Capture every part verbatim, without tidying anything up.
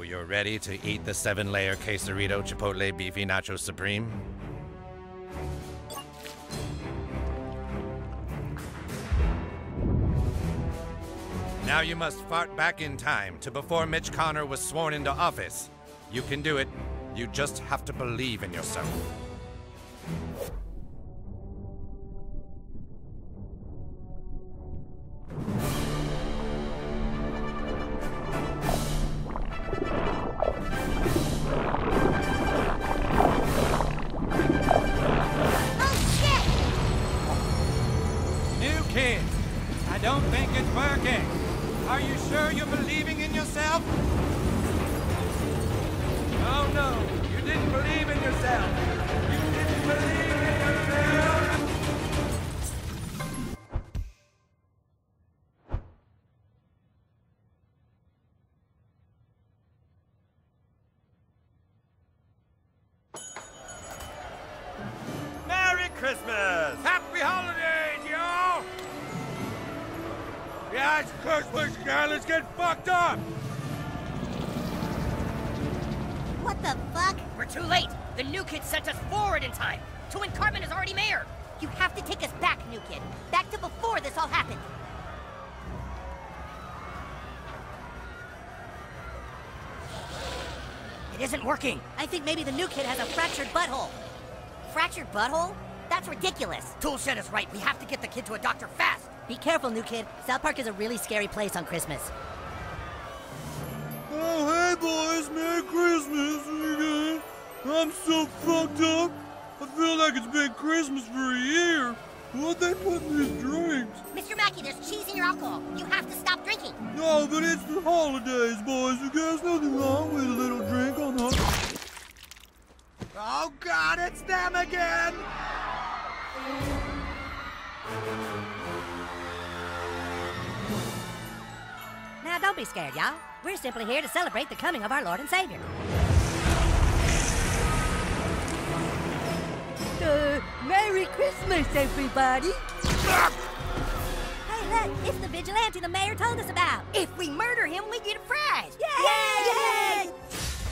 you're ready to eat the seven-layer quesarito chipotle beefy nacho supreme? Now you must fart back in time to before Mitch Connor was sworn into office. You can do it. You just have to believe in yourself. I don't think it's working. Are you sure you're believing in yourself? Oh no, you didn't believe in yourself. You didn't believe in yourself. Merry Christmas! Happy holidays, y'all! Yeah, it's Christmas, guys. Let's get fucked up! What the fuck? We're too late. The new kid sent us forward in time to when Cartman is already mayor. You have to take us back, new kid. Back to before this all happened. It isn't working. I think maybe the new kid has a fractured butthole. Fractured butthole? That's ridiculous. Toolshed is right. We have to get the kid to a doctor fast. Be careful, new kid. South Park is a really scary place on Christmas. Oh, hey, boys. Merry Christmas again. I'm so fucked up. I feel like it's been Christmas for a year. What'd they put in these drinks? Mister Mackey, there's cheese in your alcohol. You have to stop drinking. No, but it's the holidays, boys. You guys nothing wrong with a little drink on the... Oh, God, it's them again! Now, don't be scared, y'all. We're simply here to celebrate the coming of our Lord and Savior. Uh, Merry Christmas, everybody! Hey, look, it's the vigilante the mayor told us about. If we murder him, we get a prize. Yay! Yay! Yay!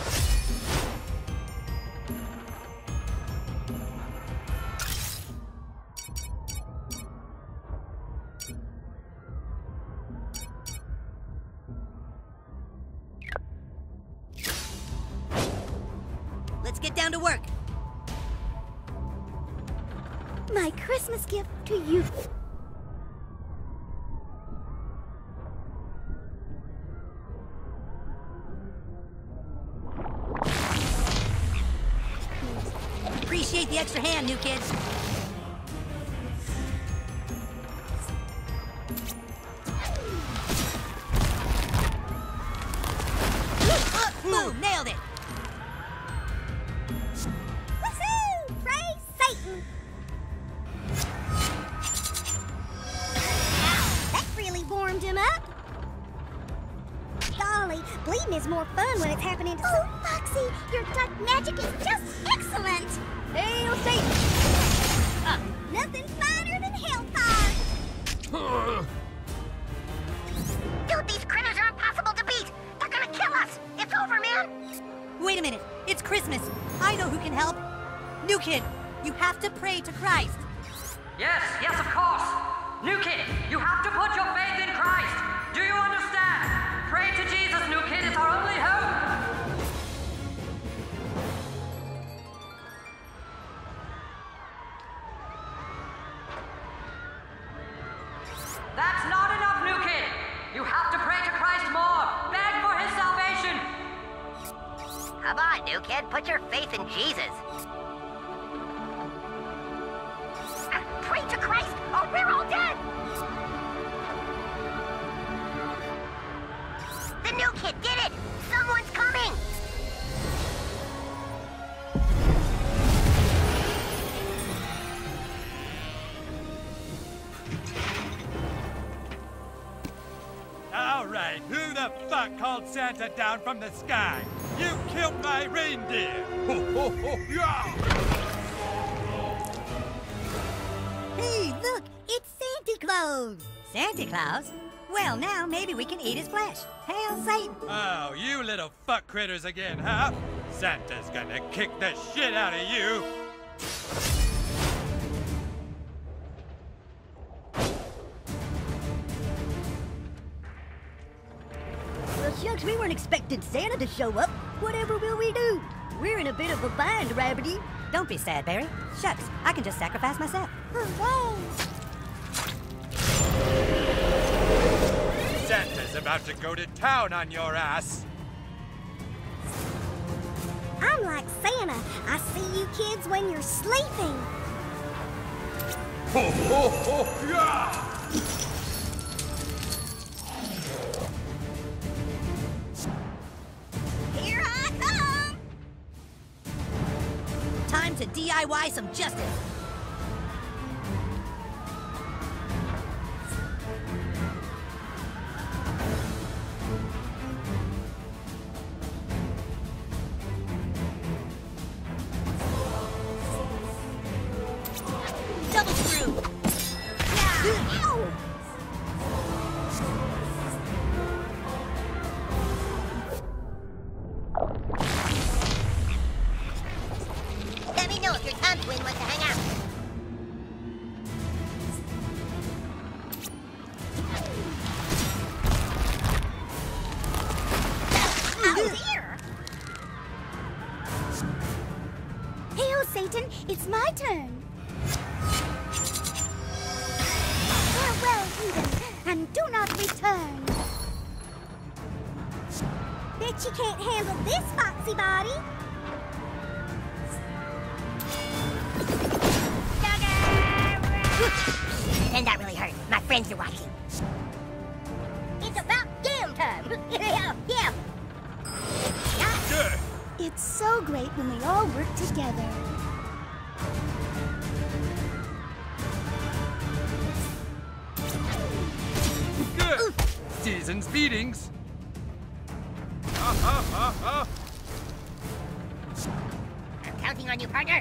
Let's get down to work. My Christmas gift to you. Appreciate the extra hand, new kids. Boom, nailed it. Woohoo! Praise Satan! Ow, that really warmed him up. Golly, bleeding is more fun when it's happening to some... Oh, Foxy, your dark magic is just excellent! Hail Satan! Uh, nothing finer than hellfire! Dude, these critters are impossible to beat! They're gonna kill us! It's over, man! Wait a minute. It's Christmas. I know who can help. New kid, you have to pray to Christ. Yes, yes, of course. New kid, you have to put your faith in Christ. Do you understand? Pray to Jesus, new kid. It's our only hope. That's not enough, new kid. You have to pray to Christ more. Beg for his salvation. Come on, new kid. Put your faith in Jesus. Pray to Christ or we're all dead! The new kid did it! Someone's coming! All right, who the fuck called Santa down from the sky? You killed my reindeer! Ho, ho, ho, yeah! Hey, look! It's Santa Claus! Santa Claus? Well, now maybe we can eat his flesh. Hail Satan! Oh, you little fuck critters again, huh? Santa's gonna kick the shit out of you! Well, shucks, we weren't expecting Santa to show up. Whatever will we do? We're in a bit of a bind, Rabbity. Don't be sad, Barry. Shucks, I can just sacrifice myself. Hooray! Santa's about to go to town on your ass! I'm like Santa. I see you kids when you're sleeping. Ho, ho, ho, yeah! Here I come! Time to D I Y some justice. Double screw. Yeah. Ow! Let me know if your Tom twin wants to hang out. Oh, dear! Hail, Satan, it's my turn. Farewell, heathen, and do not return. Bet you can't handle this foxy body. And that really hurt. My friends are watching. It's about game time. Yeah, yeah. Good! It's so great when we all work together. Good! Season's beatings! Ha ha ha ha! I'm counting on you, partner.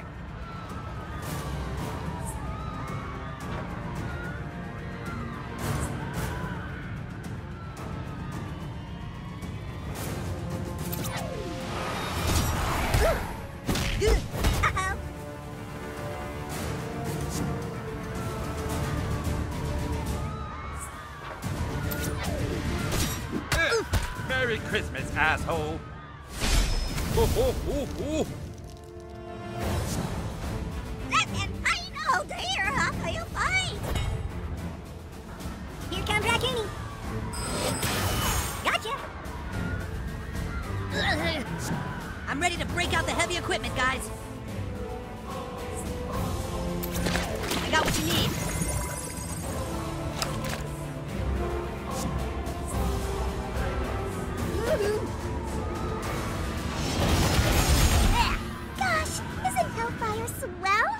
Uh-oh. Eh, Merry Christmas, asshole! Ho ho ho ho! Listen, I know, dear, I feel fine. Here comes Raccoony. Gotcha. I'm ready to break out the heavy equipment, guys. I got what you need. Yeah. Gosh, isn't Hellfire swell?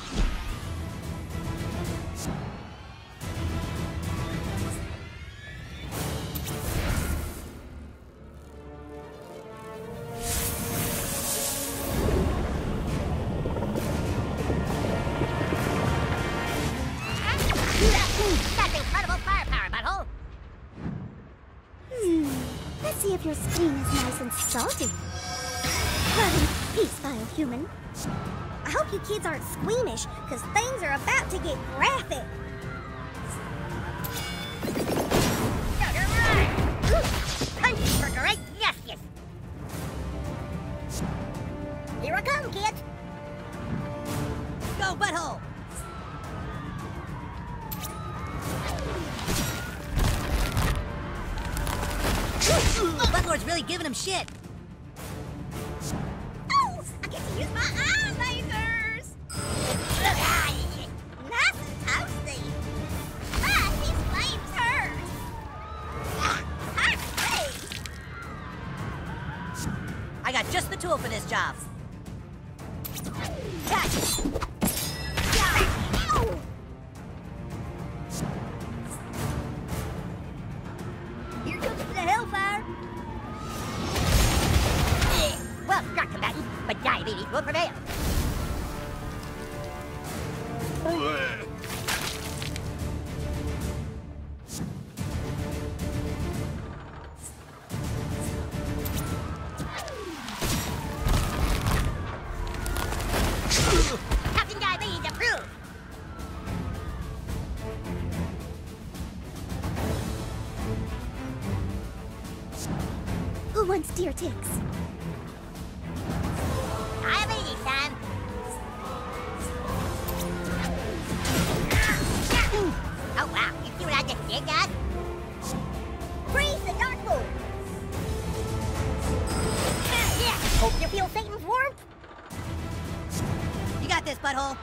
That's incredible firepower, butthole. Hmm. Let's see if your screen is nice and salty. Well, peace, vile human. I hope you kids aren't squeamish, because things are about to get graphic. Punch for great justice. Here I come, kids. Go, butthole. Buttlord's really giving him shit. Oh, I get to use my eye lasers. Nice and toasty. Ah, these flames hurt. Ah, I got just the tool for this job. Catch. ow. Here comes the Hellfire. Well struck, combatant, but diabetes will prevail. lunatics. I'm easy, son. Oh, wow. You see what I just did, guys? Praise the Dark Lord. Yeah. Hope you feel Satan's warmth. You got this, butthole.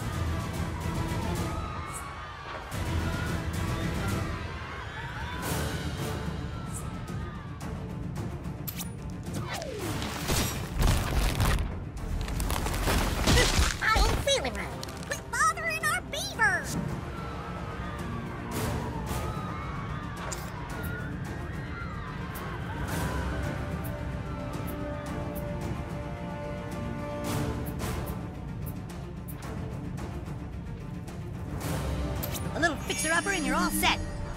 A little fixer-upper and you're all set.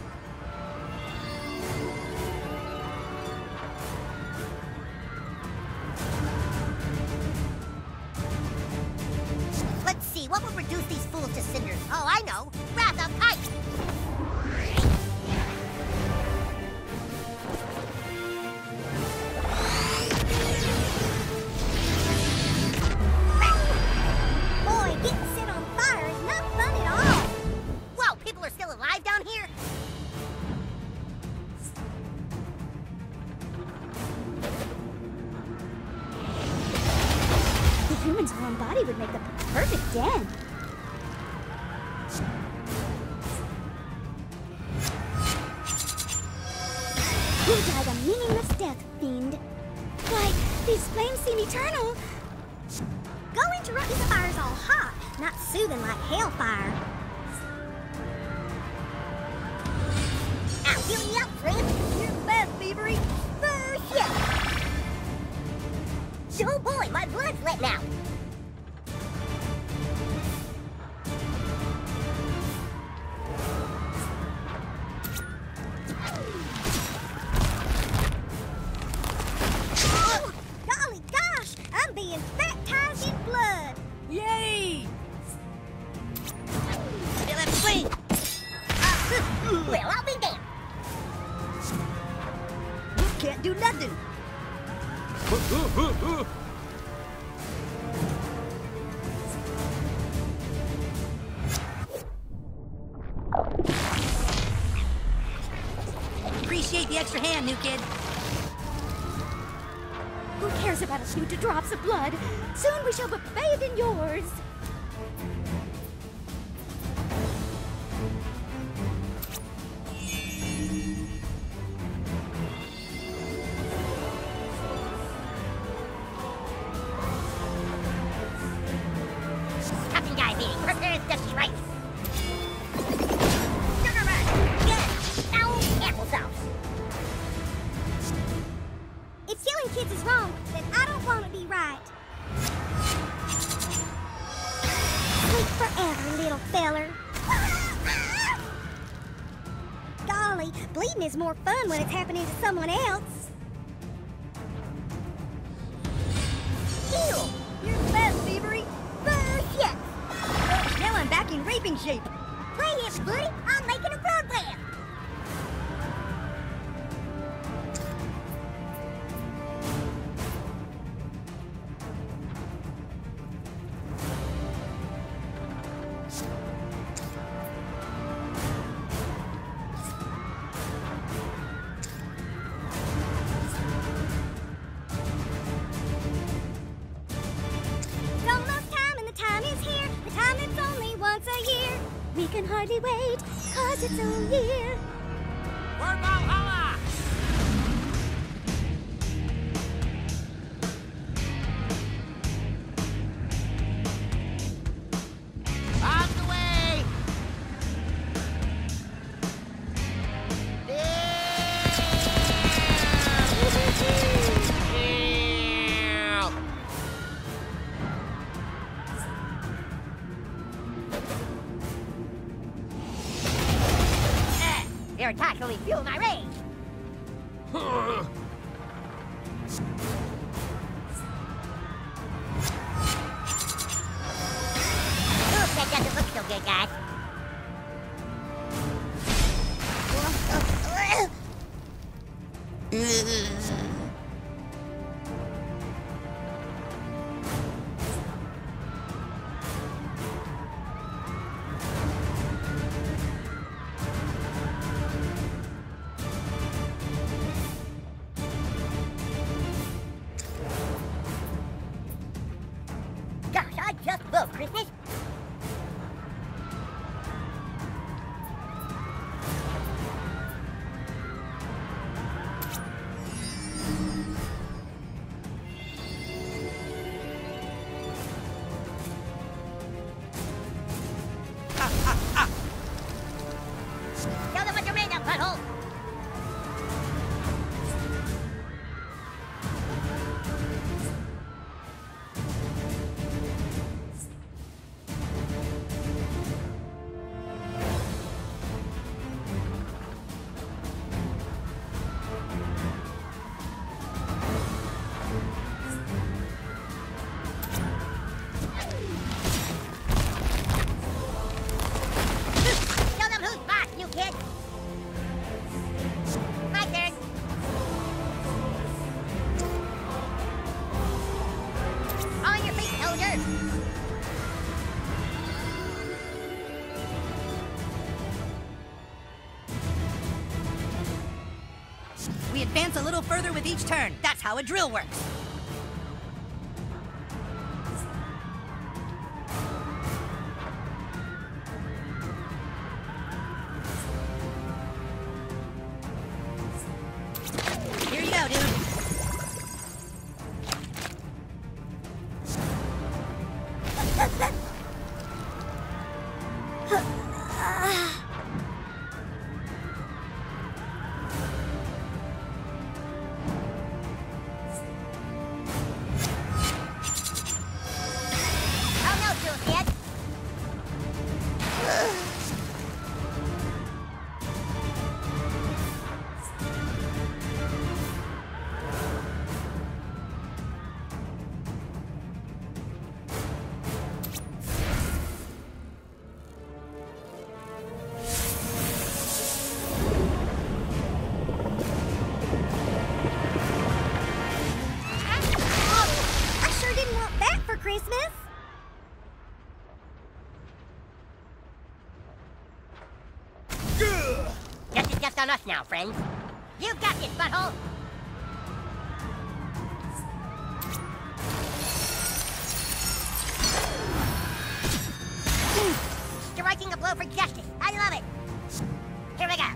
Let's see, what would reduce these fools to cinders? Oh, I know. Wrath of Ice! Boy, getting set on fire is not fun at all. Whoa, people are still alive down here? The human's warm body would make the perfect den. You died a meaningless death, fiend. Why, these flames seem eternal. Go interrupt the fire's all hot, not soothing like hellfire. I'll heal you up, friend. You're bad, Beavery. For shit. Oh boy, my blood's letting out. Oh, golly gosh, I'm being baptized in blood. Yay! Feel that flame! Well, I'll be damned. Can't do nothing. Appreciate the extra hand, new kid. Who cares about a few drops of blood? Soon we shall be bathed in yours. Captain Guy meeting. Prepare the strike. If killing kids is wrong, then I don't want to be right. Sleep forever, little feller. Golly, bleeding is more fun when it's happening to someone else. Ew! You're the best, Beavery. Bullshit! Now I'm back in raping shape. Play it, buddy. I'm making a program. It's almost time and the time is here. The time that's only once a year. We can hardly wait, cause it's a year. For Valhalla! On the way! Damn! Your attack only fuel my rage. Ooh, that doesn't look so good, guys. just love Christmas? Tell them what you're made of, butthole! Tell them who's boss, you kid! My turn! On your feet, soldier! We advance a little further with each turn. That's how a drill works. Here you go, dude. Oh no, Jules, kid! I sure didn't want that for Christmas. Guess it's just on us now, friends. You've got this, butthole! Striking a blow for justice. I love it. Here we go.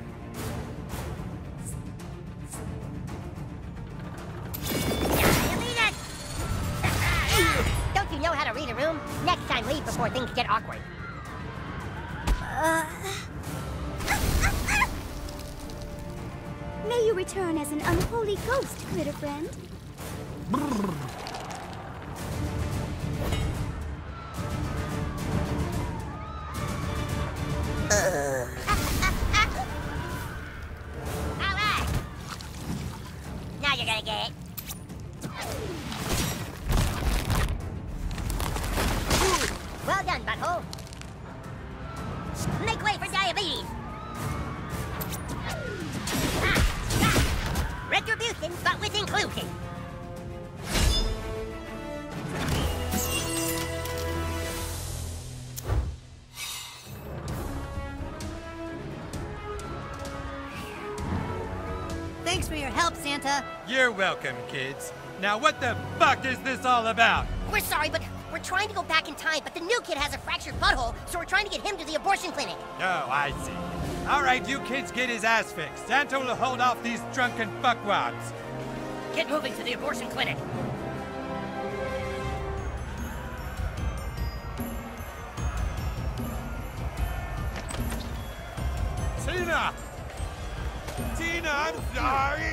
You mean it? Don't you know how to read a room? Next time, leave before things get awkward. Uh... May you return as an unholy ghost, critter friend. All right. Now you're gonna get it. Well done, butthole. Make way for diabetes. Ah, ah. Retribution, but with inclusion. Thanks for your help, Santa. You're welcome, kids. Now what the fuck is this all about? We're sorry, but we're trying to go back in time, but the new kid has a fractured butthole, so we're trying to get him to the abortion clinic. Oh, I see. All right, you kids get his ass fixed. Santa will hold off these drunken fuckwads. Get moving to the abortion clinic. Tina! Tina, I'm sorry!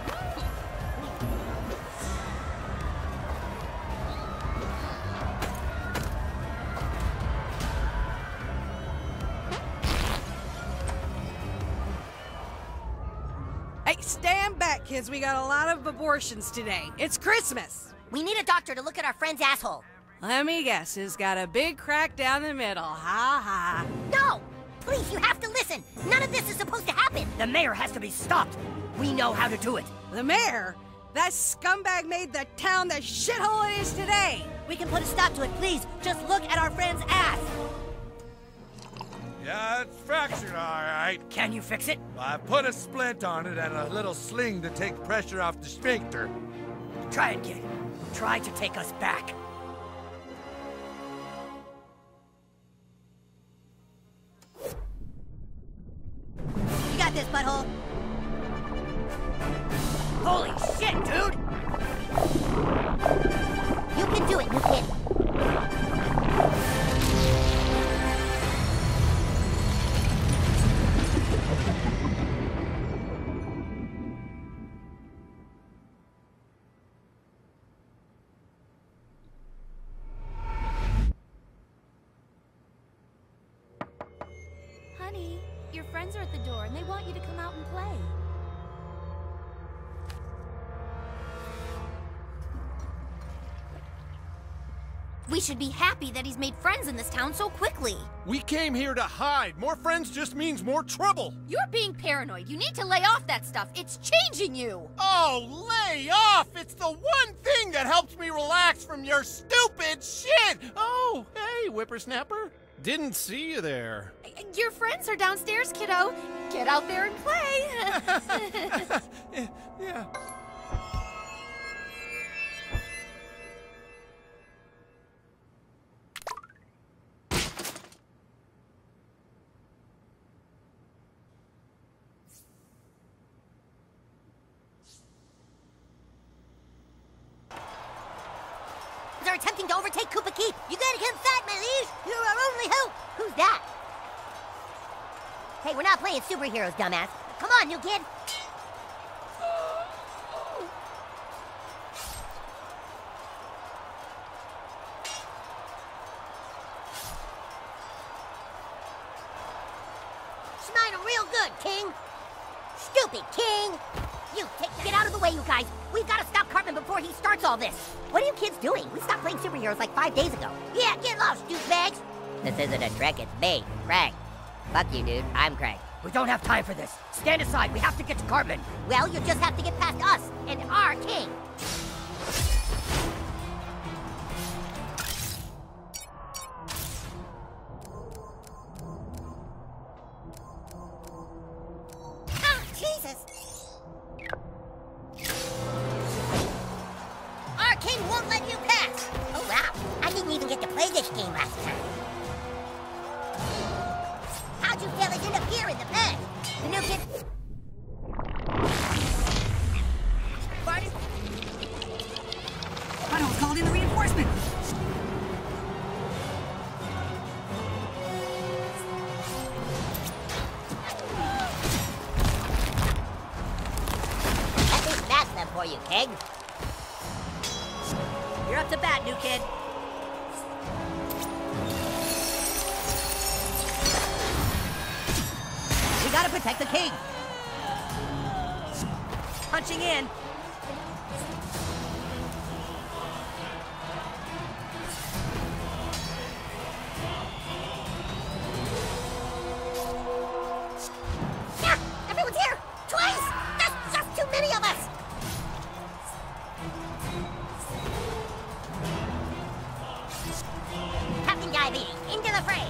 Hey, stand back, kids. We got a lot of abortions today. It's Christmas. We need a doctor to look at our friend's asshole. Let me guess, it's got a big crack down the middle. Ha ha. No! Please, you have to listen. None of this is supposed to happen. The mayor has to be stopped. We know how to do it. The mayor? That scumbag made the town the shithole it is today. We can put a stop to it, please. Just look at our friend's ass. Yeah, it's fractured, all right. Can you fix it? I put a splint on it and a little sling to take pressure off the sphincter. Try it, kid. Try to take us back. got this, butthole. Holy shit, dude! You can do it, new kid. Honey, your friends are at the door and they want you to come out and play. We should be happy that he's made friends in this town so quickly. We came here to hide. More friends just means more trouble. You're being paranoid. You need to lay off that stuff. It's changing you. Oh, lay off! It's the one thing that helps me relax from your stupid shit! Oh, hey, whippersnapper. Didn't see you there. Your friends are downstairs, kiddo. Get out there and play. Yeah. They're attempting to overtake Koopa Keep. You gotta come fight, my liege. You're our only hope. Who's that? Hey, we're not playing superheroes, dumbass. Come on, new kid. Smile real good, King. Stupid King. You, take, get out of the way, you guys. We've got to stop Cartman before he starts all this. What are you kids doing? We stopped playing superheroes like five days ago. Yeah, get lost, douchebags. This isn't a trick, it's me, Craig. Fuck you, dude. I'm Craig. We don't have time for this. Stand aside. We have to get to Cartman. Well, you just have to get past us and our king. Ah, Jesus! Our king won't let you pass. Oh, wow. I didn't even get to play this game last time. How'd you fellas end up here in the past? The new kid... Barney? Butthole's called in the reinforcement. That is fast enough for you, King. You're up to bat, new kid. We gotta protect the king. Punching in. Yeah, everyone's here! Twice! That's just too many of us! Captain Diabetes, into the fray!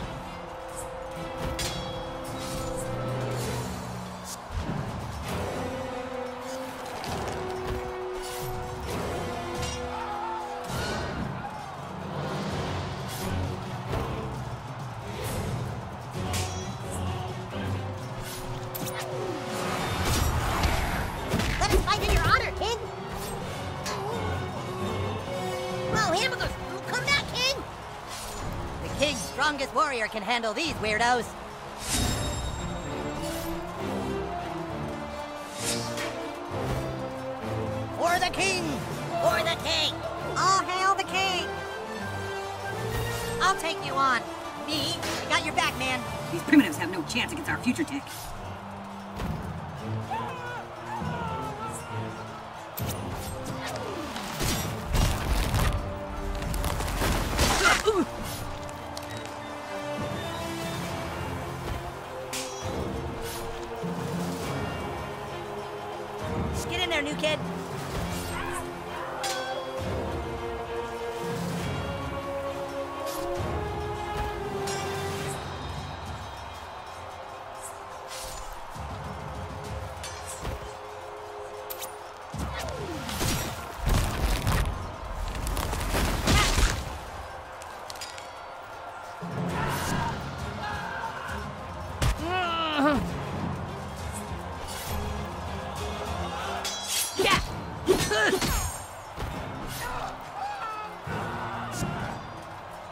Let us fight in your honor, King! Oh, hamburgers! Come back, King! The king's strongest warrior can handle these weirdos. For the king! For the king! All hail the king! I'll take you on. Me, I got your back, man. These primitives have no chance against our future tech. Just get in there, new kid.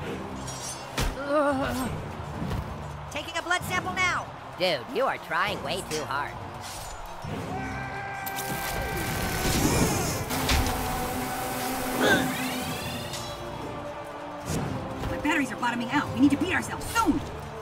Taking a blood sample now. Dude, you are trying way too hard. My batteries are bottoming out. We need to beat ourselves soon.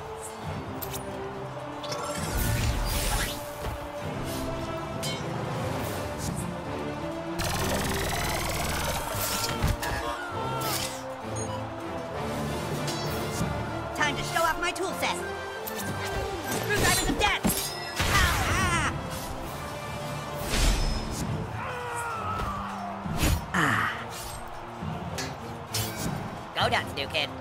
Time to show off my tool set. Screwdrivers of death. Ah. Ah. Go nuts, new kid.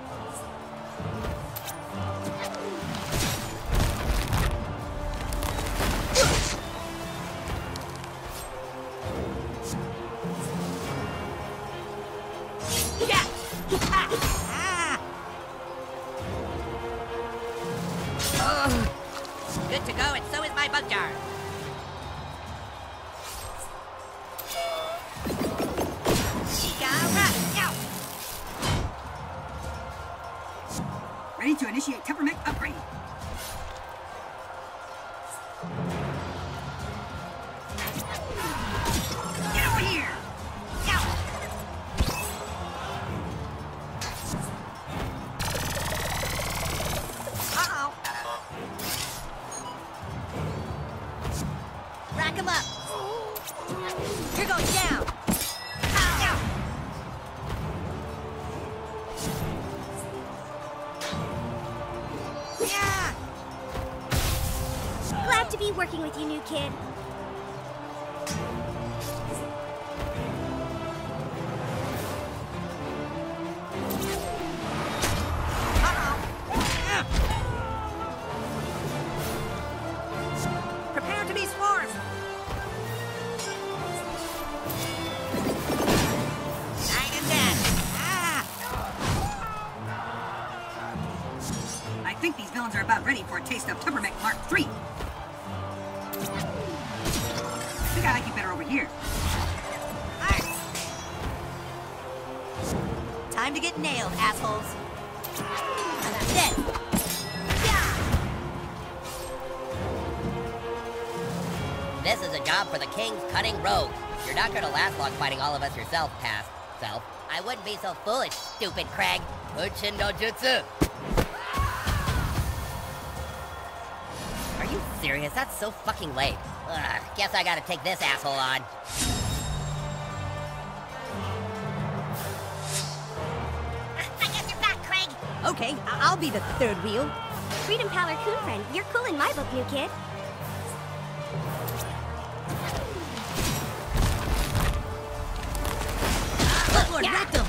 Yeah. Ah. Oh. Good to go, and so is my bug jar. Ready to initiate temperament upgrade. Get over here! Uh-oh. Rack him up. You're going down. Ow. Yeah. Glad to be working with you, new kid. Prepare to be swarmed. Nine and dead. Ah. I think these villains are about ready for a taste of Temperament Mark three. I think I like you better over here. Time to get nailed, assholes. Dead. Yeah. This is a job for the King's cunning rogue. You're not gonna last long fighting all of us yourself, past self. I wouldn't be so foolish, stupid Craig. Uchi no jutsu. Are you serious? That's so fucking lame. Ugh, guess I gotta take this asshole on. I guess you're back, Craig. Okay, I- I'll be the third wheel. Freedom Pal or Coon Friend, you're cool in my book, new kid. Lord, Yeah. wrecked him.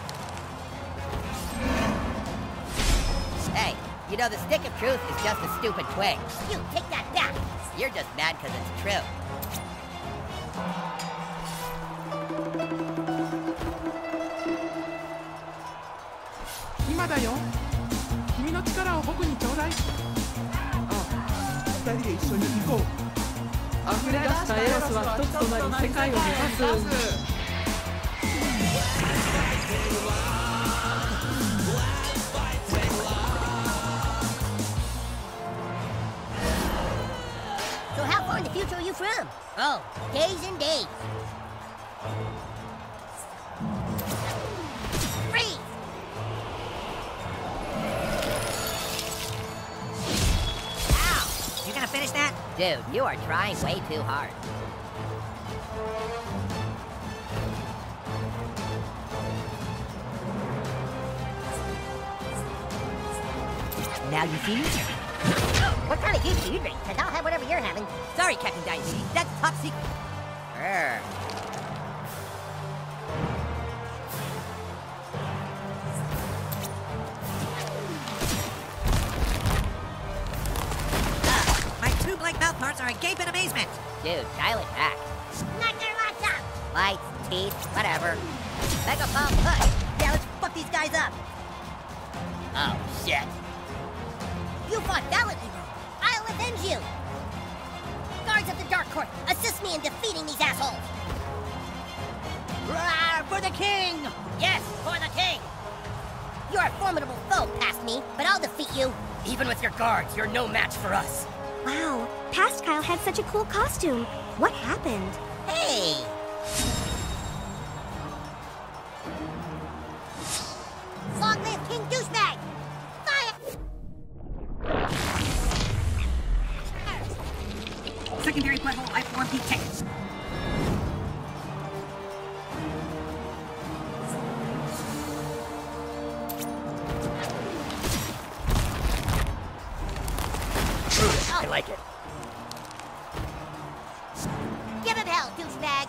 Hey, you know the stick of truth is just a stupid twig. You take that back. You're just mad because it's true. 今だよ。君の力を僕にちょうだい。あ、二人で一緒に行こう。溢れ出したエロスは一つとなり世界を満たす。 So how far in the future are you from? Oh, days and days. Freeze! Ow! You gonna finish that? Dude, you are trying way too hard. Now you see me? What kind of juice do you drink? Because I'll have whatever you're having. Sorry, Captain Diabetes. That's top secret. Urgh. Uh, my two blank mouth parts are agape in amazement. Dude, dial it back. Knock their lights out. Lights, teeth, whatever. Mega pump push. Yeah, let's fuck these guys up. Oh, shit. You fought valiantly, though. I'll avenge you. Guards of the Dark Court, assist me in defeating these assholes. Roar for the king! Yes, for the king. You are formidable foe past me, but I'll defeat you. Even with your guards, you're no match for us. Wow, past Kyle had such a cool costume. What happened? Hey! Long live King Douchebag! Fire! Secondary butthole, I form P K. I like it. Give him hell, douchebag!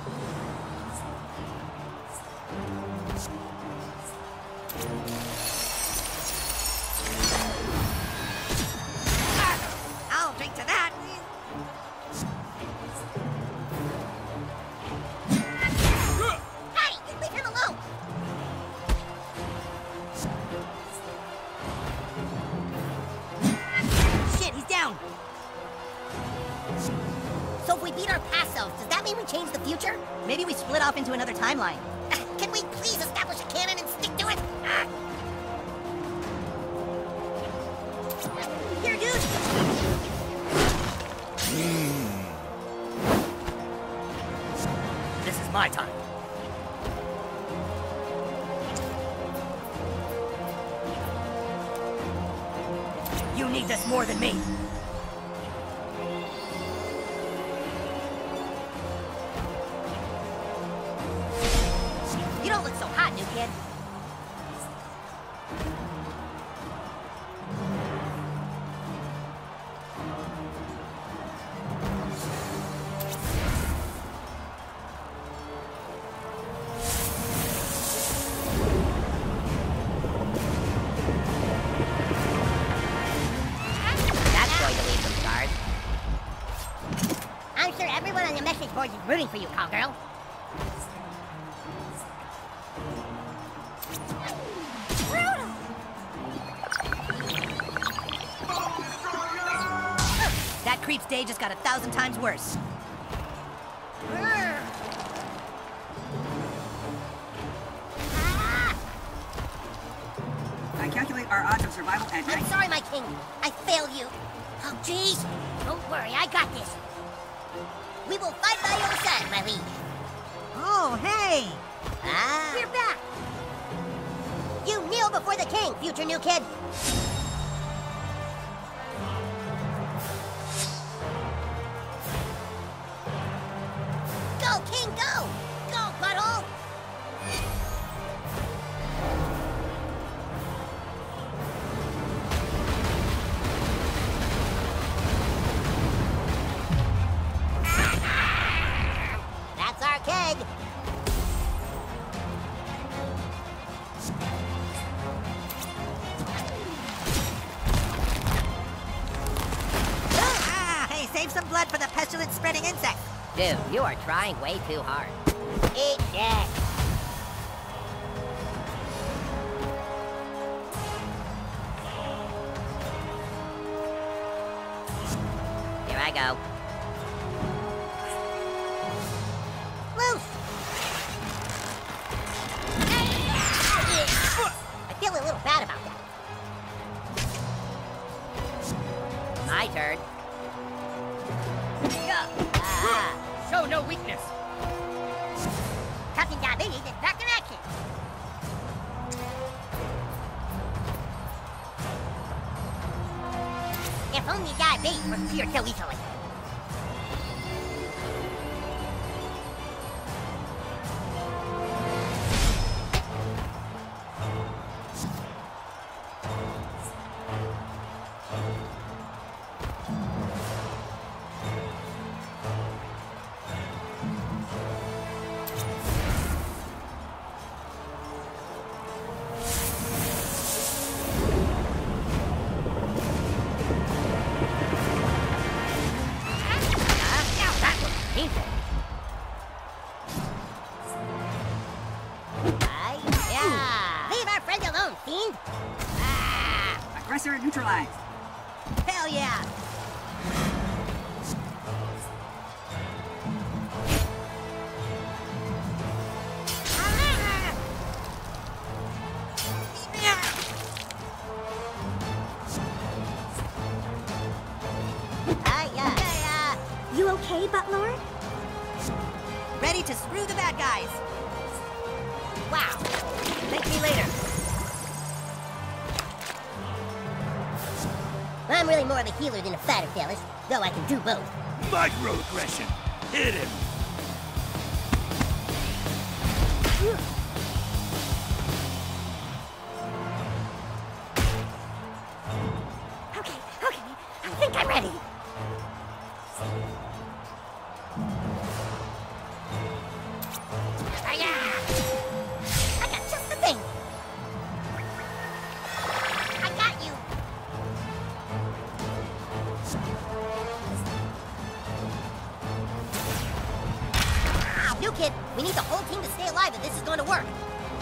I'll drink to that. Hey! Leave him alone! Shit, he's down. So if we beat our past selves, does that mean we change the future? Maybe we split off into another timeline. Can we please establish a canon and stick to it? Ah. Here, dude! This is my time. You need this more than me. You don't look so hot, new kid. That's going to leave some scars. I'm sure everyone on the message board is rooting for you, cowgirl. That creep's day just got a thousand times worse. I calculate our odds of survival at I'm ninety. sorry, my king. I failed you. Oh, jeez. Don't worry, I got this. We will fight by your side, my liege. Oh, hey! Ah. We're back. You kneel before the king, future new kid. Go, king, go! Go, butthole! That's our keg. Ah, hey, save some blood for the pestilence spreading insect. Dude, you are trying way too hard. Eat that. Here I go. Loose! I feel a little bad about that. My turn. Ah, show no weakness. Captain Diabetes is back in action. If only Diabetes was here so easily. Aggressor neutralized. Hell yeah! Butler? Ready to screw the bad guys. Wow. Thank me later. I'm really more of a healer than a fighter, fellas, though I can do both. Microaggression. Hit him. Okay, okay. I think I'm ready. I got just the thing. I got you. New kid, we need the whole team to stay alive if this is going to work.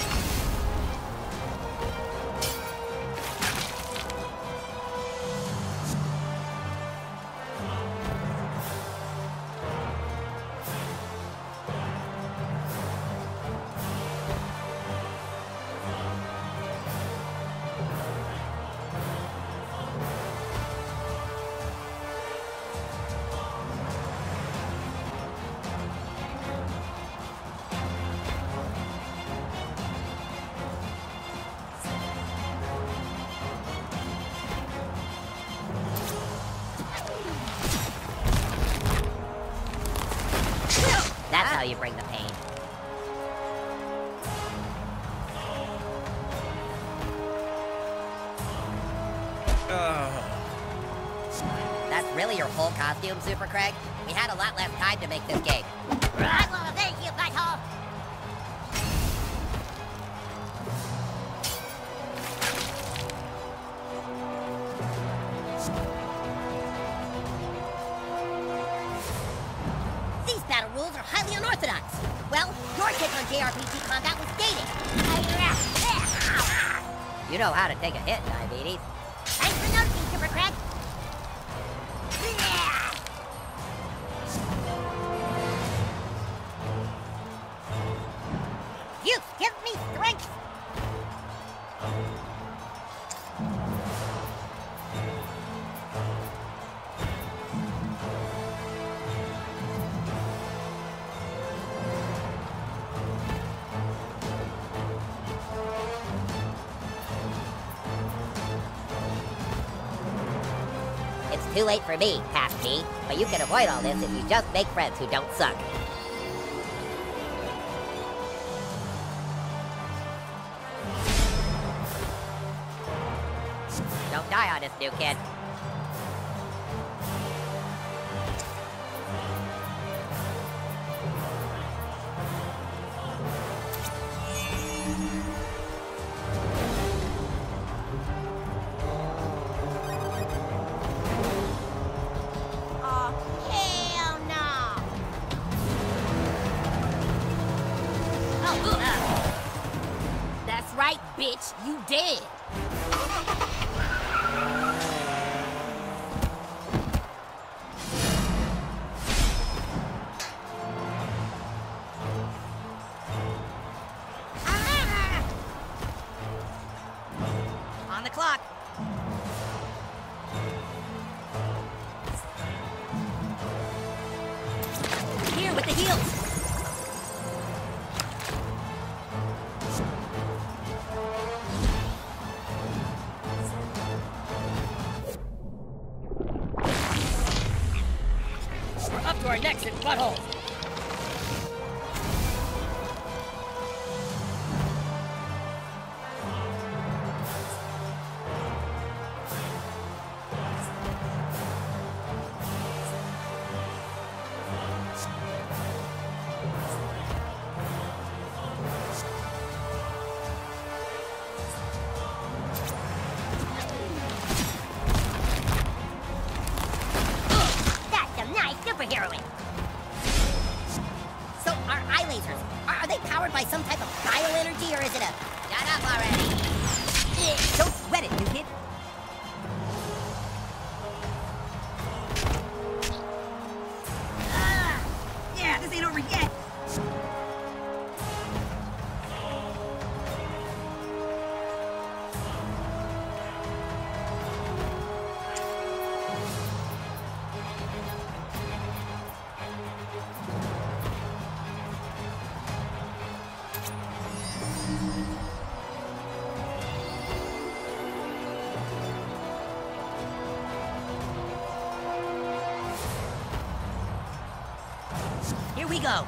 That's how you bring the pain. Uh. That's really your whole costume, Super Craig? We had a lot less time to make this game. I want to thank you, butthole. These battle rules are highly unorthodox. Well, your take on J R P G combat was dating. You know how to take a hit, Diabetes. Thanks for noticing, Super Craig. You give me strength. It's too late for me, Past P, but you can avoid all this if you just make friends who don't suck. Don't die on us, new kid. Oh, hell no. Oh, uh. That's right, bitch. You dead. On the clock. Here with the heels. We're up to our necks in buttholes. That's some nice superheroing. we go.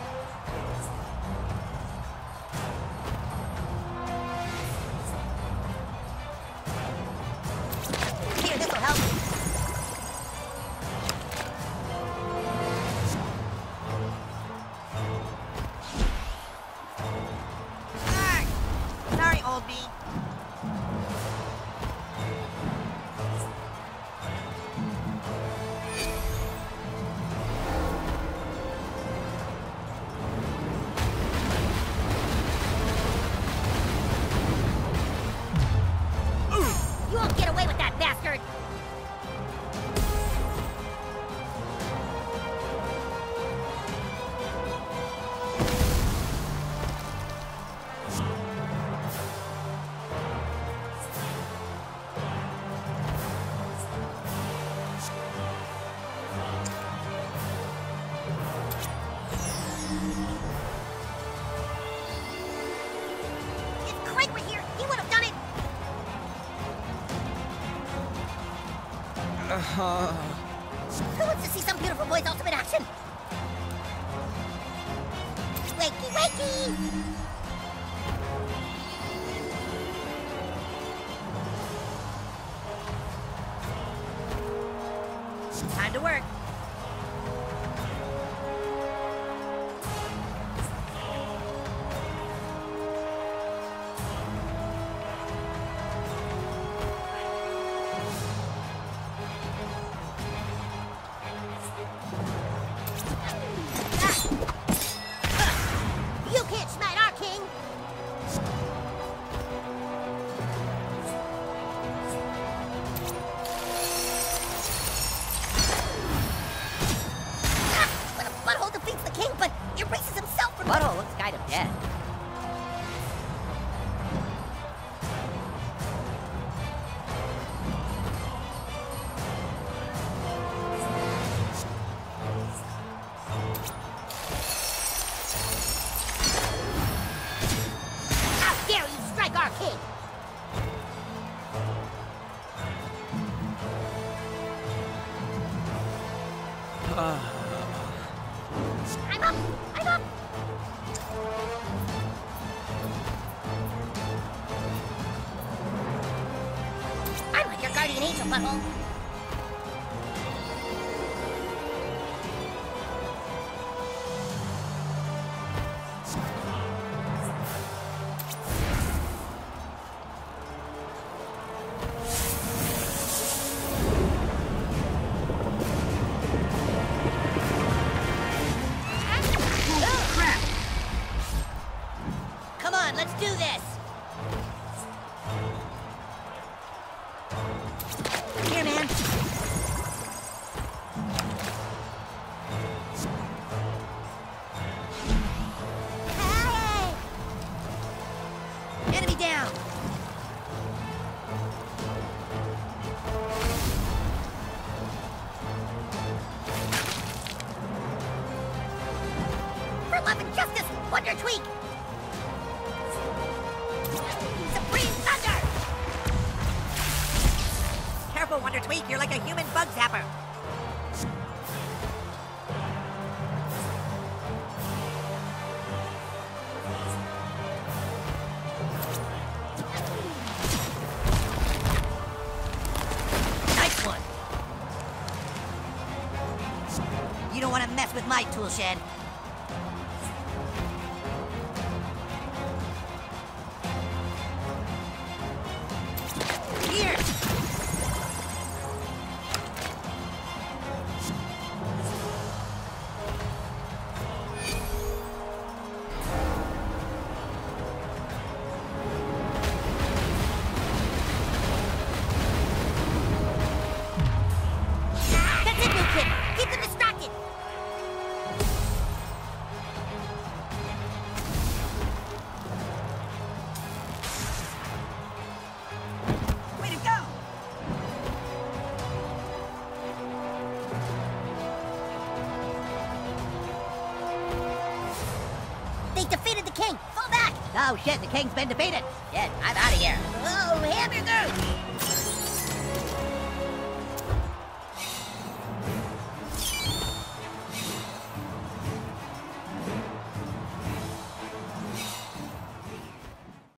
Here, this'll help. Arg! Sorry, old me. You won't get away with that, bastard! If Craig were here, he would have done it! Uh, Who wants to see some beautiful boy's ultimate action? Wakey, wakey! Time to work. You can't smite our king! Ah, when a butthole defeats the king, but erases himself from Butthole looks kind of dead. How dare you strike our king! I'm up! I'm up! I'm like your guardian angel, butthole! Come on, let's do this! Here, man. Hey! Enemy down. For love and justice, Wonder Tweak! Supreme Thunder! Careful, Wonder Tweak. You're like a human bug zapper. Nice one. You don't want to mess with my tool shed. Here. That's it, new kid! Keep them distracted! Way to go! They defeated the king! Fall back! Oh shit, the king's been defeated. Shit, I'm out of here. Oh, hamburger!